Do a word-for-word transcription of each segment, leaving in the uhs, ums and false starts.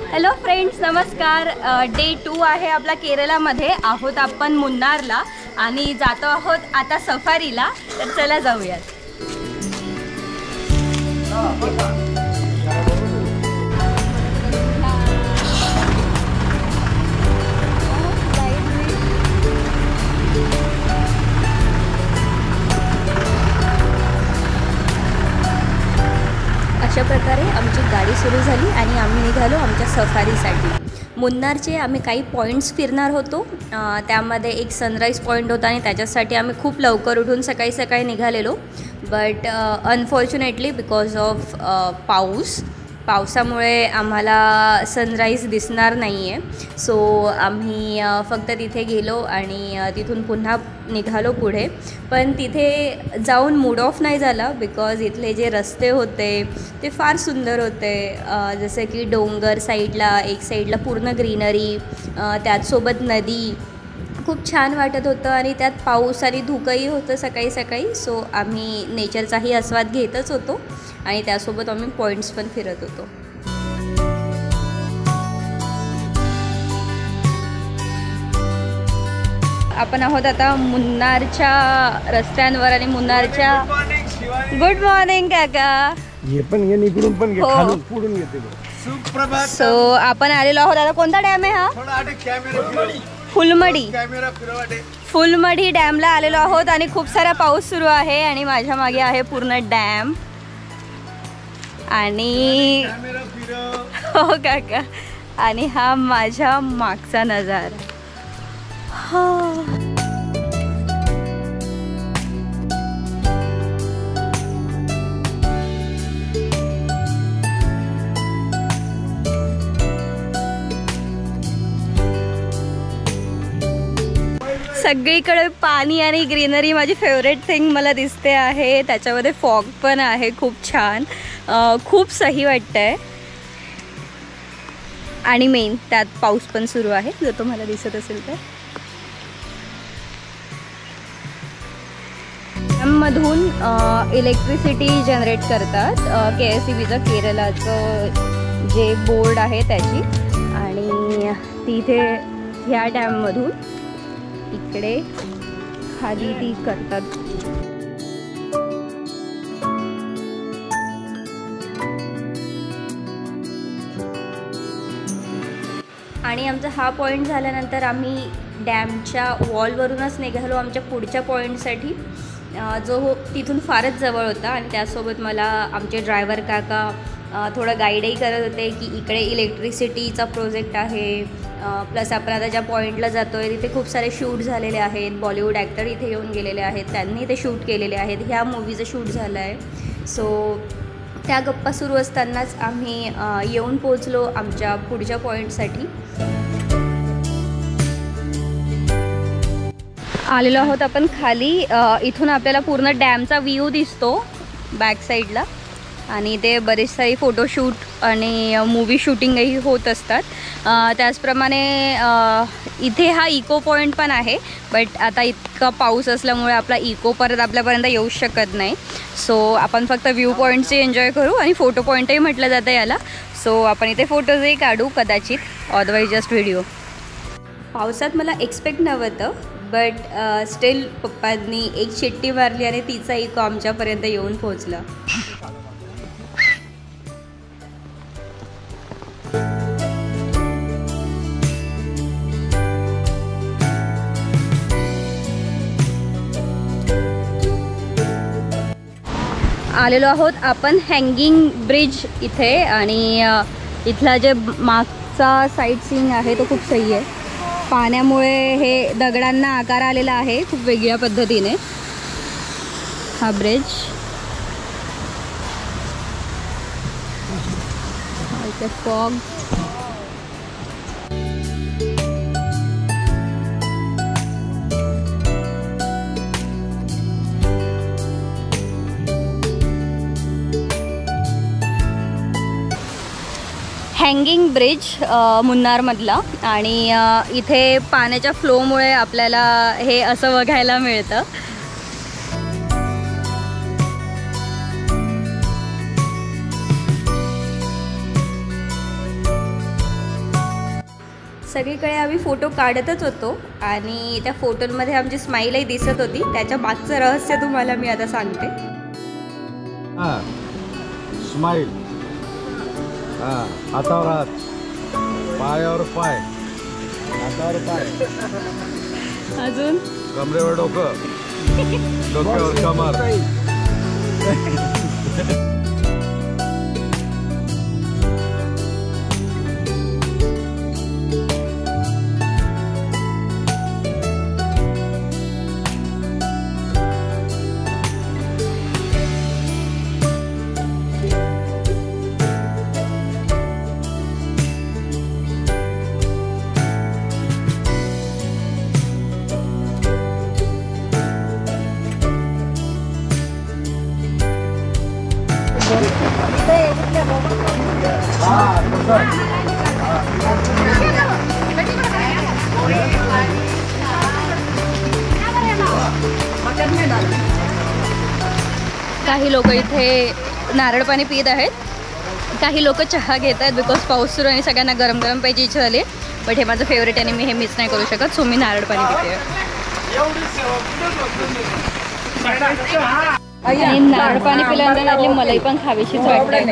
Hello friends, नमस्कार। Day two आहे आपला केरळामध्ये। आहोत आपण मुन्नारला आणि जातो आहोत आता सफारीला। तर चला जाऊयात। अशा प्रकारे आमची गाडी सुरू झाली आणि आम्ही निघालो आमच्या सफारीसाठी। मुन्नारचे आम्ही काही पॉईंट्स फिरणार होतो। त्यामध्ये एक सनराईज पॉईंट होता आणि त्याच्यासाठी आम्ही खूप लवकर उठून सकाळी सकाळी निघालेलो। बट अनफॉर्च्युनेटली बिकॉज ऑफ पाऊस पावसामुळे आम्हाला सनराईज दिसणार नाही आहे। सो आम्ही फक्त तिथे गेलो आणि तिथून पुन्हा निघालो पुढे। पण तिथे जाऊन मूड ऑफ नाही झाला बिकॉज इथले जे रस्ते होते ते फार सुंदर होते। जसे की डोंगर साईडला, एक साईडला पूर्ण ग्रीनरी, त्याचसोबत नदी, खूप छान वाटत होतं। आणि त्यात पाऊस आणि धुकंही होतं सकाळी सकाळी। सो आम्ही नेचरचाही आस्वाद घेतच होतो आणि त्यासोबत आम्ही पॉईंट्स पण फिरत होतो। आपण आहोत आता मुन्नारच्या रस्त्यांवर आणि मुन्नारच्या गुड मॉर्निंग काका। ये पण ये निकडून पण घे, खालून पुढून घेते। सुप्रभात। सो आपण आलेलो आहोत आता। कोणता डॅम आहे हा? फुलमडी। फुलमडी डॅमला आलेलो आहोत आणि खूप सारा पाऊस सुरू आहे आणि माझ्या मागे आहे पूर्ण डॅम। आणि हो काका, आणि हा माझ्या मागचा नजारा। हा सगळीकडे पाणी आणि ग्रीनरी माझी फेवरेट थिंग मला दिसते आहे। त्याच्यामध्ये फॉग पण आहे, खूप छान, खूप सही वाटतंय। आणि मेन त्यात पाऊस पण सुरू आहे, जर तुम्हाला दिसत असेल तर। डॅममधून इलेक्ट्रिसिटी जनरेट करतात के एस ई बीचं, केरळाचं जे बोर्ड आहे त्याची। आणि तिथे ह्या डॅममधून इकडे खाली ती करतात। आणि आमचा हा पॉईंट झाल्यानंतर आम्ही डॅमच्या वॉलवरूनच निघालो आमच्या पुढच्या पॉईंटसाठी, जो हो तिथून फारच जवळ होता। आणि त्यासोबत मला आमचे ड्रायव्हर काका थोडं गाईडही करत होते की इकडे इलेक्ट्रिसिटीचा प्रोजेक्ट आहे, प्लस आपण आता ज्या पॉईंटला जातो आहे तिथे खूप सारे शूट झालेले आहेत। बॉलिवूड ॲक्टर इथे येऊन गेलेले आहेत, त्यांनी ते शूट केलेले आहेत। ह्या मूवीचं शूट झालं आहे। सो त्या गप्पा सुरू असतानाच आम्ही येऊन पोचलो आमच्या पुढच्या पॉईंटसाठी। आलेलो आहोत आपण खाली। इथून आपल्याला पूर्ण डॅमचा व्ह्यू दिसतो बॅक साईडला। आणि ते बरेच सारे फोटोशूट आणि मूवी शूटिंगही होत असतात। त्याचप्रमाणे इथे हा इको पॉईंट पण आहे, बट आता इतका पाऊस असल्यामुळे आपला इको परत आपल्यापर्यंत येऊ शकत नाही। सो आपण फक्त व्ह्यू पॉईंटचे एन्जॉय करू आणि फोटो पॉईंटही म्हटलं जातं याला। सो आपण इथे फोटोजही काढू कदाचित, अदरवाईज जस्ट व्हिडिओ। पावसात मला एक्सपेक्ट नव्हतं, बट स्टील पप्पांनी एक शिट्टी मारली आणि तिचा इको आमच्यापर्यंत येऊन पोहोचला। आलेलो आहोत आपण हँगिंग ब्रिज इथे। आणि इथला जे मागचा साईट सीन आहे तो खूप सही आहे। पाण्यामुळे हे दगडांना आकार आलेला आहे खूप वेगळ्या पद्धतीने हा ब्रिज। इथे फॉग, हँगिंग ब्रिज मुन्नारमधला। आणि इथे पाण्याच्या फ्लोमुळे आपल्याला हे असं बघायला मिळतं। सगळीकडे आम्ही फोटो काढतच होतो आणि त्या फोटोंमध्ये आमची स्माईलही दिसत होती. त्याच्या मागचं रहस्य तुम्हाला मी आता सांगते. हां, स्माईल. हां, हातावर हात, पायावर पाय, हातावर पाय, अजून कमरेवर डोकं, डोक्यावर कमर. काही लोक इथे नारळ पाणी पित आहेत, काही लोक चहा घेत आहेत बिकॉज पाऊस सुरू आणि सगळ्यांना गरम गरम प्यायची इच्छा झाली. बट हे माझं फेवरेट आणि मी हे मिस नाही करू शकत, सो मी नारळ पाणी पिते. आणि नारळ पाणी पिल्यानंतर आपली मलाई पण खावीशीच वाटते.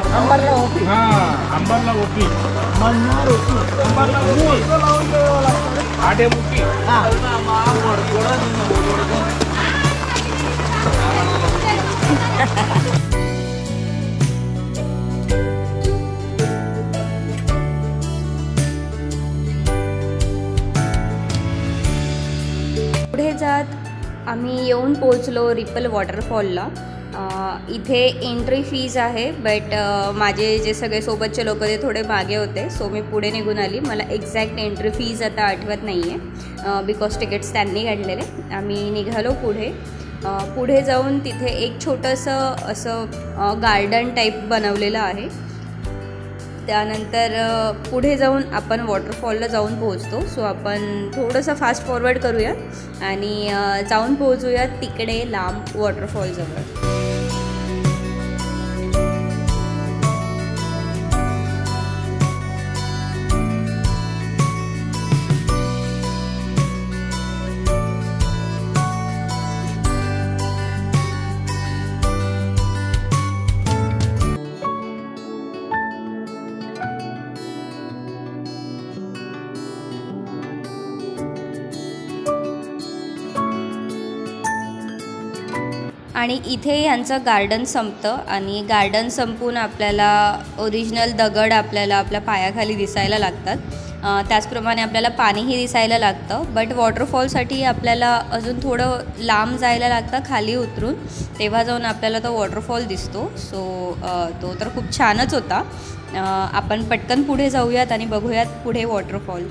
पुढे जात आम्ही येऊन पोचलो रिपल वॉटरफॉलला. इथे एंट्री फीज आहे, बट माझे जे सगळे सोबतचे लोक ते थोडे मागे होते, सो मी पुढे निघून आली. मला एक्झॅक्ट एंट्री फीज आता आठवत नाही आहे बिकॉज तिकीट्स त्यांनी काढलेले. आम्ही निघालो पुढे. पुढे जाऊन तिथे एक छोटंसं असं गार्डन टाईप बनवलेलं आहे. त्यानंतर पुढे जाऊन आपण वॉटरफॉलला जाऊन पोहोचतो. सो आपण थोडंसं फास्ट फॉरवर्ड करूया आणि जाऊन पोहोचूयात तिकडे लांब वॉटरफॉलजवळ. आणि इथे यांचं गार्डन संपतं आणि गार्डन संपून आपल्याला ओरिजिनल दगड आपल्याला आपल्या पायाखाली दिसायला लागतात. त्याचप्रमाणे आपल्याला पाणीही दिसायला लागतं. बट वॉटरफॉलसाठी आपल्याला अजून थोडं लांब जायला लागतं खाली उतरून, तेव्हा जाऊन आपल्याला तो वॉटरफॉल दिसतो. सो तो तर खूप छानच होता. आपण पटकन पुढे जाऊयात आणि बघूयात पुढे वॉटरफॉल.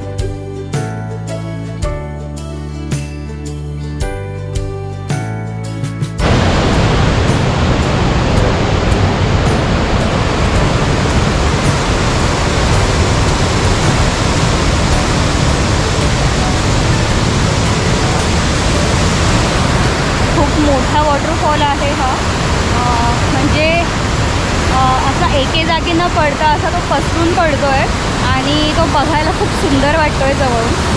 मोठा वॉटरफॉल आहे हा. म्हणजे असा एके जागी न पडता असा तो पसरून पडतो आहे आणि तो बघायला खूप सुंदर वाटतो आहे जवळून.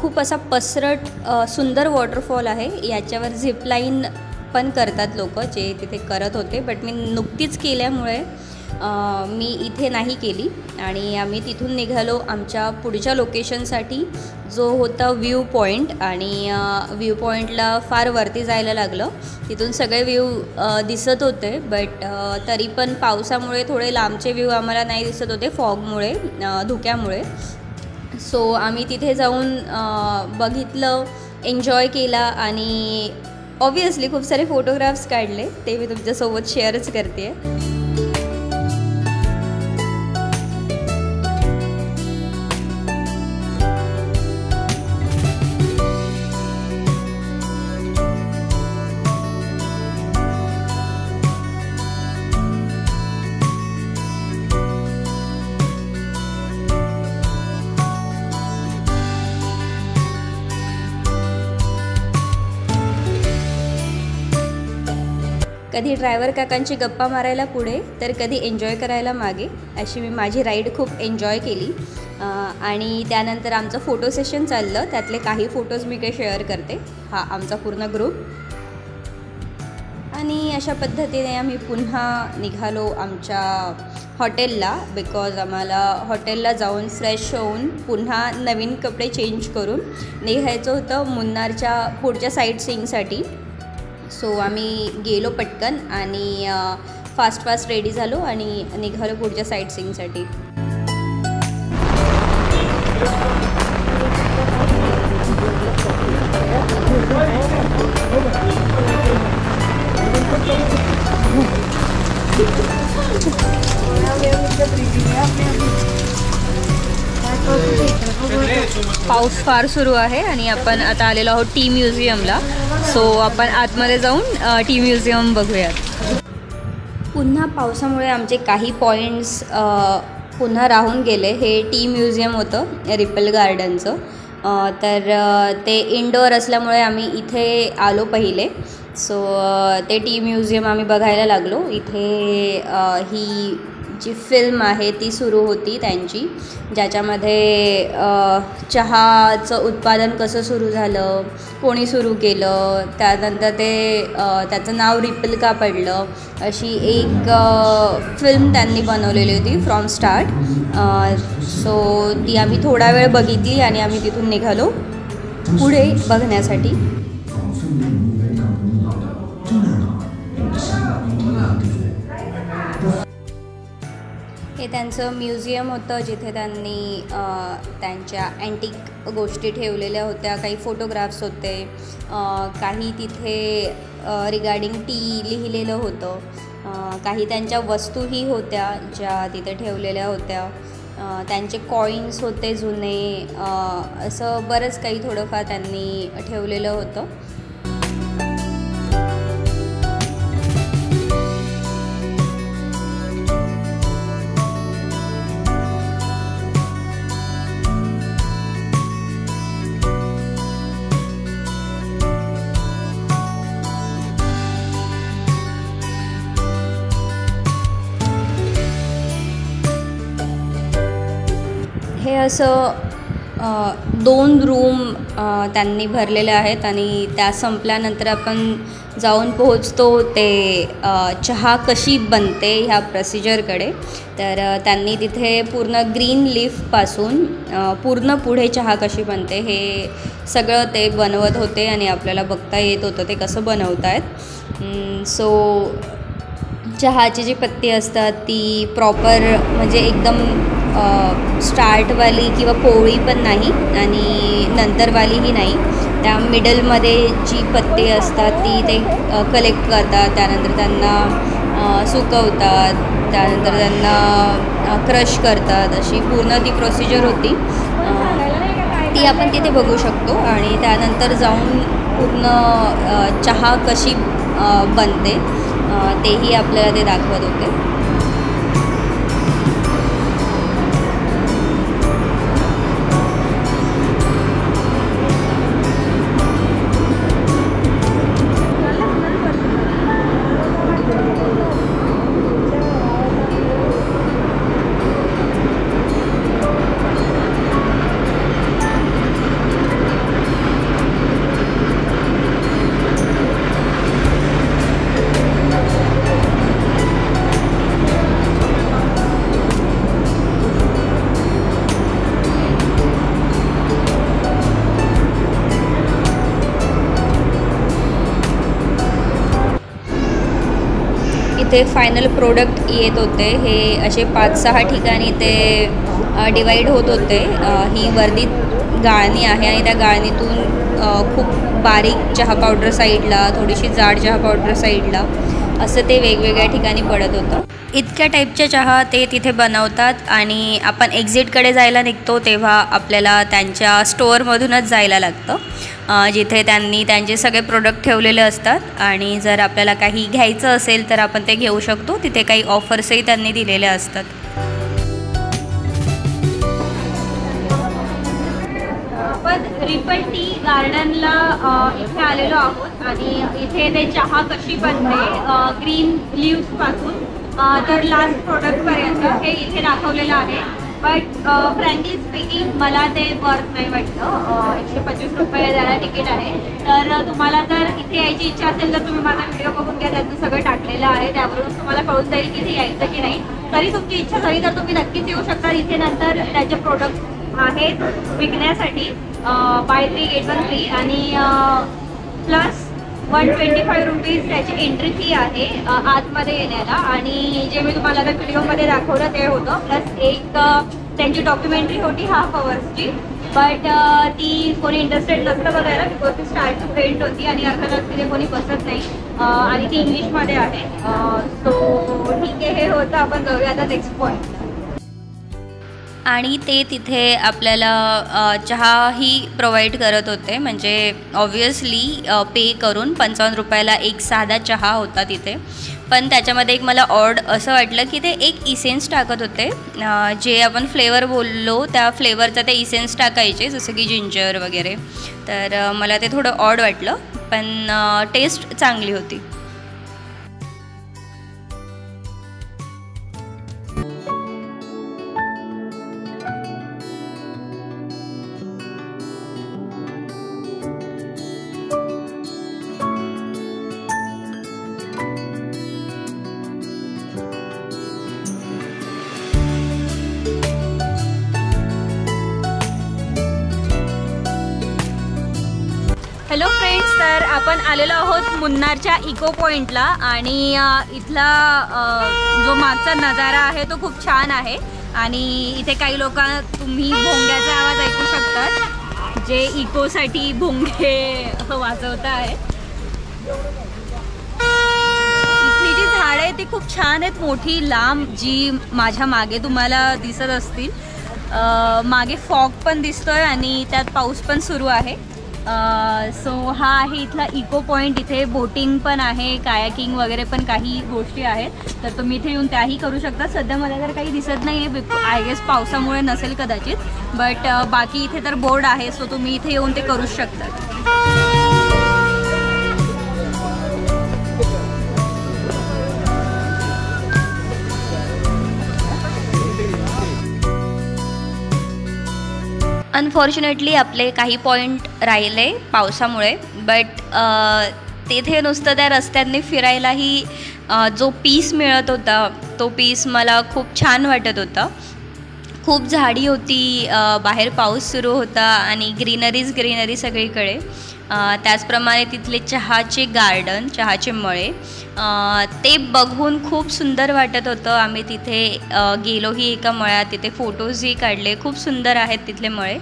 खूप असा पसरट अ, सुंदर वॉटरफॉल आहे. याच्यावर झिपलाईन पण करतात लोक, जे तिथे करत होते, बट मी नुकतीच केल्यामुळे अ, मी इथे नाही केली. आणि आम्ही तिथून निघालो आमच्या पुढच्या लोकेशनसाठी, जो होता व्ह्यू पॉईंट. आणि व्ह्यू पॉईंटला फार वरती जायला लागलं. तिथून सगळे व्ह्यू दिसत होते, बट तरी पण पावसामुळे थोडे लांबचे व्ह्यू आम्हाला नाही दिसत होते, फॉगमुळे, धुक्यामुळे. सो आम्ही तिथे जाऊन बघितलं, एन्जॉय केला आणि ऑब्वियसली खूप सारे फोटोग्राफ्स काढले. ते मी तुमच्यासोबत शेअरच करते आहे. कधी ड्रायव्हर काकांची गप्पा मारायला पुढे, तर कधी एन्जॉय करायला मागे, अशी मी माझी राईड खूप एन्जॉय केली. आणि त्यानंतर आमचं फोटो सेशन चाललं. त्यातले काही फोटोज मी काही शेअर करते. हा आमचा पूर्ण ग्रुप. आणि अशा पद्धतीने आम्ही पुन्हा निघालो आमच्या हॉटेलला, बिकॉज आम्हाला हॉटेलला जाऊन फ्रेश होऊन पुन्हा नवीन कपडे चेंज करून निघायचं होतं मुन्नारच्या पुढच्या साईट सीइंगसाठी. सो आम्ही गेलो पटकन आणि फास्ट फास्ट रेडी झालो आणि निघालो पुढच्या साईट सीइंगसाठी. पाऊस फार सुरू आहे आणि आपण आता आलेलो आहोत टी म्युझियमला. सो आपण आतमध्ये जाऊन टी म्युझियम बघूयात. पुन्हा पावसामुळे आमचे काही पॉईंट्स पुन्हा राहून गेले. हे टी म्युझियम होतं रिपल गार्डनचं. तर ते इनडोअर असल्यामुळे आम्ही इथे आलो पहिले. सो ते टी म्युझियम आम्ही बघायला लागलो. इथे ही जी फिल्म आहे ती सुरू होती त्यांची, ज्याच्यामध्ये चहाचं उत्पादन कसं सुरू झालं, कोणी सुरू केलं, त्यानंतर ते त्याचं नाव रिपल का पडलं, अशी एक फिल्म त्यांनी बनवलेली होती फ्रॉम स्टार्ट. सो ती आम्ही थोडा वेळ बघितली आणि आम्ही तिथून निघालो पुढे बघण्यासाठी. हे त्यांचं म्युझियम होतं, जिथे त्यांनी त्यांच्या अँटिक गोष्टी ठेवलेल्या होत्या. काही फोटोग्राफ्स होते, काही तिथे रिगार्डिंग टी लिहिलेलं होतं. काही त्यांच्या वस्तूही होत्या ज्या तिथे ठेवलेल्या होत्या. त्यांचे कॉईन्स होते जुने, असं बरंच काही थोडंफार त्यांनी ठेवलेलं होतं. हे असं दोन रूम त्यांनी भरलेले आहेत आणि त्या संपल्यानंतर आपण जाऊन पोहोचतो ते चहा कशी बनते ह्या प्रोसिजरकडे. तर त्यांनी तिथे पूर्ण ग्रीन लीफपासून पूर्ण पुढे चहा कशी बनते हे सगळं ते बनवत होते आणि आपल्याला बघता येत होतं ते कसं बनवत आहेत. सो चहाची जी पत्ती असतात ती प्रॉपर म्हणजे एकदम स्टार्टवाली किंवा पोळी पण नाही आणि नंतरवालीही नाही. त्या मिडलमध्ये जी पत्ती असतात ती ते कलेक्ट करतात, त्यानंतर त्यांना सुकवतात, त्यानंतर त्यांना क्रश करतात. अशी पूर्ण ती प्रोसिजर होती, ती आपण तिथे बघू शकतो. आणि त्यानंतर जाऊन पूर्ण चहा कशी बनते तेही आपल्याला ते दाखवत होते. इथे फायनल प्रोडक्ट येत होते. हे असे पाच सहा ठिकाणी ते डिवाईड होत होते. ही वर्दीत गाळणी आहे आणि त्या गाळणीतून खूप बारीक चहा पावडर साईडला, थोडीशी जाड चहा पावडर साईडला, असं ते वेगवेगळ्या ठिकाणी पडत होतं. इतक्या टाईपच्या चहा ते तिथे बनवतात आणि आपण एक्झिटकडे जायला निघतो तेव्हा आपल्याला त्यांच्या स्टोअरमधूनच जायला लागतं, जिथे त्यांनी त्यांचे सगळे प्रोडक्ट ठेवलेले असतात आणि जर आपल्याला काही घ्यायचं असेल तर आपण ते घेऊ शकतो. तिथे काही ऑफर्सही त्यांनी दिलेले असतात. आपण रिपल टी गार्डनला इथे आलेलो आहोत आणि इथे ते चहा कशी बनते ग्रीन लीव्सपासून तर लास्ट प्रोडक्टपर्यंत हे इथे दाखवलेलं आहे. बट फ्रँकली स्पीकिंग मला ते वर्थ नाही वाटलं. एकशे पंचवीस रुपये द्यायला तिकीट आहे. तर तुम्हाला जर इथे यायची इच्छा असेल तर तुम्ही माझा व्हिडिओ बघून घ्या, त्यातून सगळं टाकलेलं आहे, त्यावरून तुम्हाला कळून जाईल की इथे यायचं की नाही. तरी तुमची इच्छा झाली तर तुम्ही नक्कीच येऊ शकता. इथे नंतर त्याचे प्रोडक्ट आहेत विकण्यासाठी, buy three get one free आणि plus one twenty five rupees त्याची एंट्री फी आहे आतमध्ये येण्याला. आणि जे मी तुम्हाला आता व्हिडिओमध्ये दाखवलं ते होतं, प्लस एक त्यांची डॉक्युमेंटरी होती हाफ अवर्सची. बट ती कोणी इंटरेस्टेड नसतं बघायला, बिकॉज ती स्टार्ट टू एंड होती आणि अर्थातच तिथे कोणी बसत नाही आणि ती इंग्लिशमध्ये आहे. सो ठीक आहे, हे होतं. आपण जाऊया आता नेक्स्ट पॉईंट. आणि ते तिथे आपल्याला चहाही प्रोव्हाइड करत होते, म्हणजे ऑब्वियसली पे करून पंचावन्न रुपयाला एक साधा चहा होता तिथे. पण त्याच्यामध्ये एक मला ऑड असं वाटलं की ते एक इसेन्स टाकत होते, जे आपण फ्लेवर बोललो त्या फ्लेवरचा ते इसेन्स टाकायचे, जसं की जिंजर वगैरे. तर मला ते थोडं ऑड वाटलं, पण टेस्ट चांगली होती. हॅलो फ्रेंड्स, तर आपण आलेलो आहोत मुन्नारच्या इको पॉईंटला आणि इथला जो मागचा नजारा आहे तो खूप छान आहे. आणि इथे काही लोक तुम्ही भोंग्याचा आवाज ऐकू शकतात, जे इकोसाठी भोंगे वाजवत आहे. इथली जी झाडं आहेत ती खूप छान आहेत, मोठी लांब, जी माझ्या मागे तुम्हाला दिसत असतील. मागे फॉग पण दिसतोय आणि त्यात पाऊस पण सुरू आहे. सो हा आहे इथला इको पॉईंट. इथे बोटिंग पण आहे, कायाकिंग वगैरे पण काही गोष्टी आहेत, तर तुम्ही इथे येऊन त्याही करू शकता. सध्या मला तर काही दिसत नाही आहे, आय गेस पावसामुळे नसेल कदाचित, बट बाकी इथे तर बोर्ड आहे, सो तुम्ही इथे येऊन ते करू शकता. अनफॉर्च्युनेटली आपले काही पॉईंट राहिले पावसामुळे, बट तेथे नुसतं त्या रस्त्यांनी फिरायलाही जो पीस मिळत होता तो पीस मला खूप छान वाटत होता. खूप झाडी होती, बाहेर पाऊस सुरू होता आणि ग्रीनरीज ग्रीनरी सगळीकडे. त्याचप्रमाणे तिथले चहाचे गार्डन, चहाचे मळे, ते बघून खूप सुंदर वाटत होतं. आम्ही तिथे गेलोही एका मळ्यात, तिथे फोटोजही काढले. खूप सुंदर आहेत तिथले मळे.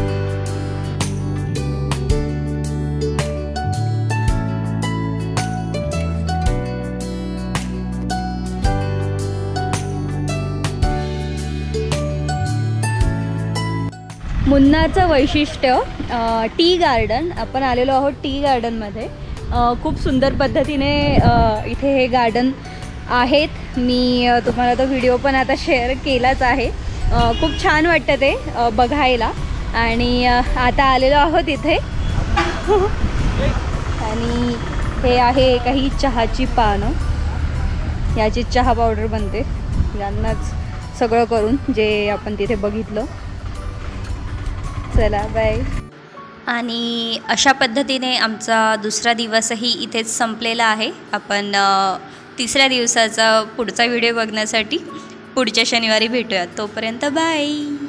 मुन्नारचं वैशिष्ट्य टी गार्डन. आपण आलेलो आहोत टी गार्डनमध्ये. खूप सुंदर पद्धतीने इथे हे गार्डन आहेत. मी तुम्हाला तो व्हिडिओ पण आता शेअर केलाच आहे. खूप छान वाटतं ते बघायला. आणि आता आलेलो आहोत इथे आणि हे आहे काही चहाची पानं. याची चहा पावडर बनते, यांनाच सगळं करून जे आपण तिथे बघितलं. चला बाय. आणि अशा पद्धतीने आमचा दुसरा दिवसही इथेच संपलेला आहे. आपण तिसऱ्या दिवसाचा पुढचा व्हिडिओ बघण्यासाठी पुढच्या शनिवारी भेटूयात. तोपर्यंत बाय.